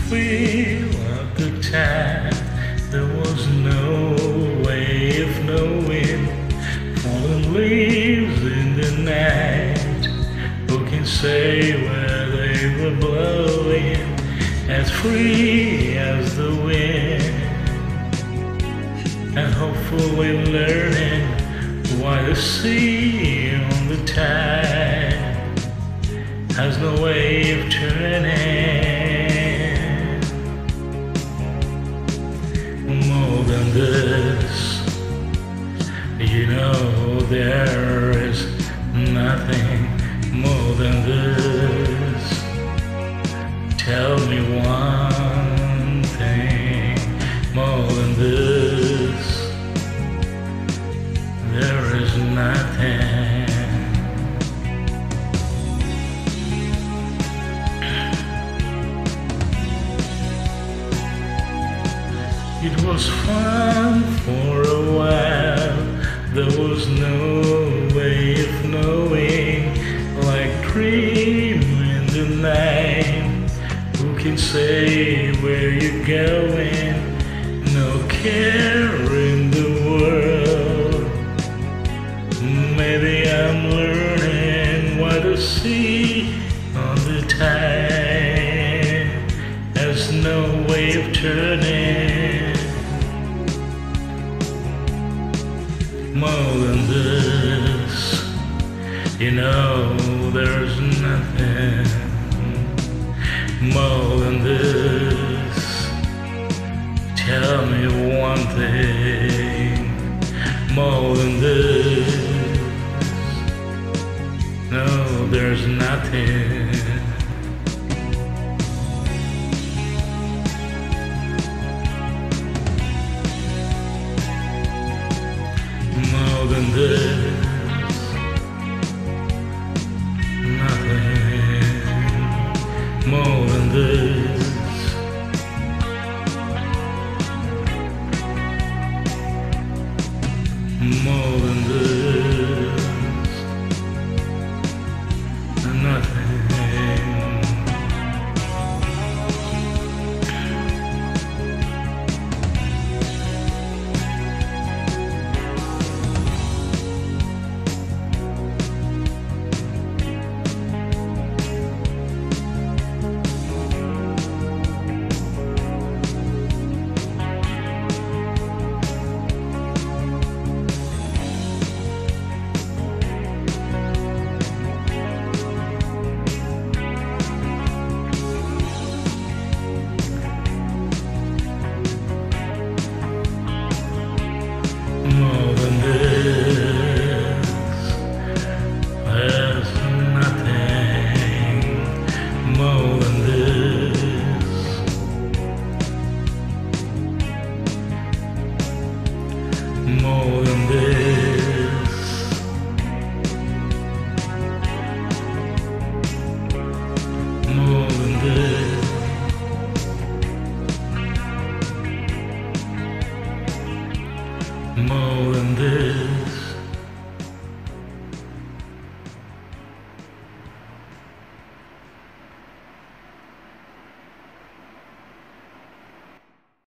feel at the time there was no way of knowing. Fallen leaves in the night, who can say where they were blowing? As free as the wind, and hopefully learning why the sea on the tide has no way of turning. More than this, you know there is nothing more than this. Tell me one thing more than this. There is nothing. It was fun for a while. There was no way of knowing, like dream in the night. Who can say where you're going? No care in the world. Maybe I'm learning why the sea on the tide has no way of turning. More than this, you know there's nothing. More than this, tell me one thing. More than this, no, there's nothing. More than this, nothing. More than this.